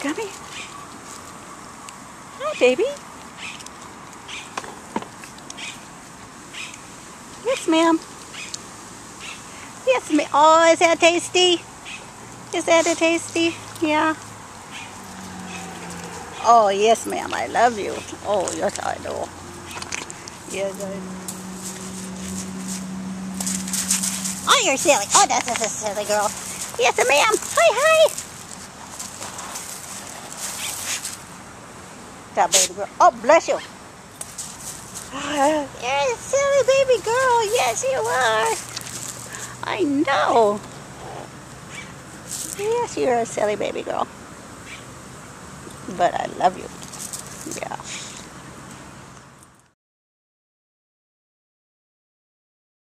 Come here. Hi, baby. Yes, ma'am. Yes, ma'am. Oh, is that tasty? Is that a tasty? Yeah. Oh, yes, ma'am. I love you. Oh, yes, I do. Yes, I do. Oh, you're silly. Oh, that's a silly girl. Yes, ma'am. Hi, hi. That baby girl. Oh, bless you. You're a silly baby girl. Yes, you are. I know. Yes, you're a silly baby girl. But I love you. Yeah.